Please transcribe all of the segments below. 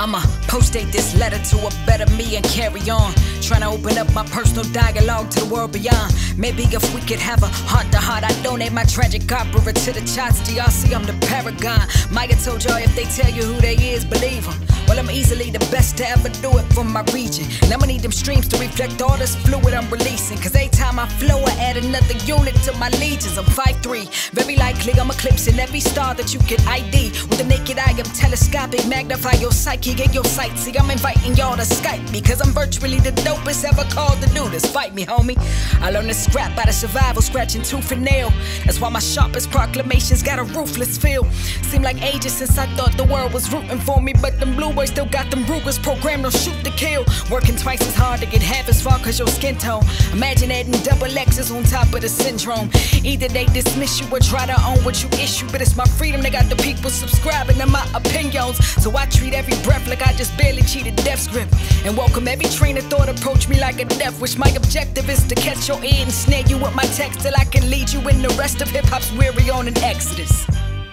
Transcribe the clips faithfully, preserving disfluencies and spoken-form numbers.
I'ma post-date this letter to a better me and carry on. Trying to open up my personal dialogue to the world beyond. Maybe if we could have a heart-to-heart, I'd donate my tragic opera to the charts. Do y'all see I'm the paragon? Maya told y'all if they tell you who they is, believe them. Well, I'm easily the best to ever do it for my region. And I'ma need them streams to reflect all this fluid I'm releasing. Cause every time I flow, I add another unit to my legions. I'm five three, very likely I'm eclipsing every star that you can I D. With the naked eye, I'm telescopic, magnify your psyche and your sight. See, I'm inviting y'all to Skype me, cause I'm virtually the dopest ever called to do this. Fight me, homie. I learned to scrap out of survival, scratching tooth and nail. That's why my sharpest proclamations got a ruthless feel. Seemed like ages since I thought the world was rooting for me, but them blue boys still got them Rugers programmed to shoot to kill. Working twice as hard to get half as far cause your skin tone. Imagine adding double X's on top of the syndrome. Either they dismiss you or try to own what you issue, but it's my freedom, they got the people subscribing to my opinions. So I treat every breath like I just barely cheated death's grip, and welcome every train of thought approach me like a death wish. My objective is to catch your ear and snare you with my text till I can lead you in the rest of hip-hop's weary on an exodus.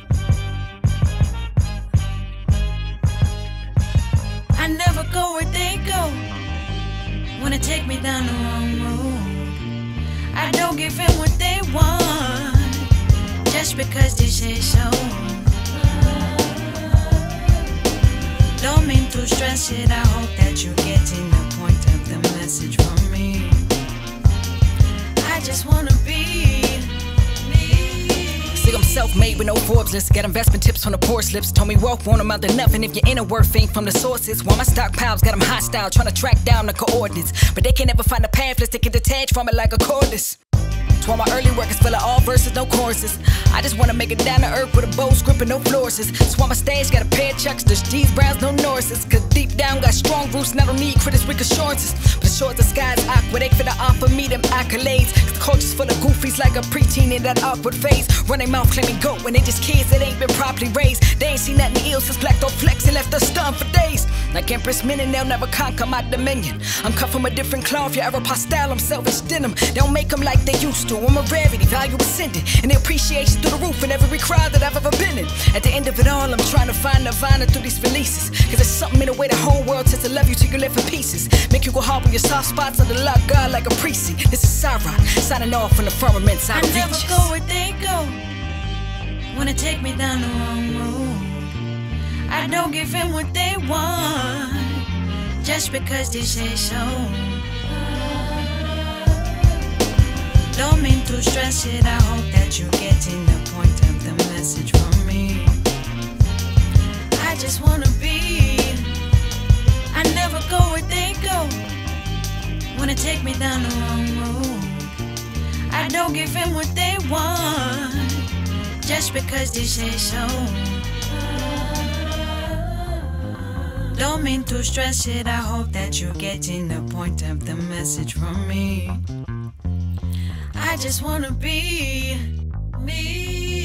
I never go where they go, wanna take me down the wrong road. I don't give in what they want, just because they say so. Don't mean to stress it, I hope that you're getting the point of the message from me. I just wanna be me. See, I'm self-made with no Forbes list. Got investment tips from the poor slips. Told me wealth won't amount to nothing if your inner worth ain't from the sources. While my stockpiles got them hostile, trying to track down the coordinates, but they can never find the pamphlets that can detach from it like a cordless. That's why my early work is full of all verses, no choruses. I just wanna make it down to earth with a bold script and no fluorescents. That's why my stage got a pair of Chucks, there's G's, Browns, no Norrises. Cause deep down got strong roots and I don't need critics with assurances. But as short as the sky's awkward, they finna offer me them accolades. Cause the culture's full of goofies like a preteen in that awkward phase. Run their mouth claiming goat when they just kids that ain't been properly raised. They ain't seen nothing ill since Black Dog Flex and left us stunned for days. Like Empress Minnie, they'll never conquer my dominion. I'm cut from a different cloth, your Aeropostale, I'm selfish denim. They don't make them like they used to, I'm a rarity, value ascending, and the appreciation through the roof in every crowd that I've ever been in. At the end of it all, I'm trying to find nirvana through these releases. Cause there's something in the way the whole world tends to love you till you live in pieces. Make you go hard with your soft spots under lock God like a priesty. This is Cyrock, signing off from the firmaments out of I never reaches. go where they go, wanna take me down the wrong road. I don't give in what they want, just because they say so. Don't mean to stress it, I hope that you're getting the point of the message from me. I just wanna be. I never go where they go, wanna take me down the wrong road. I don't give in what they want, just because they say so. Don't mean to stress it, I hope that you're getting the point of the message from me. I just wanna be me.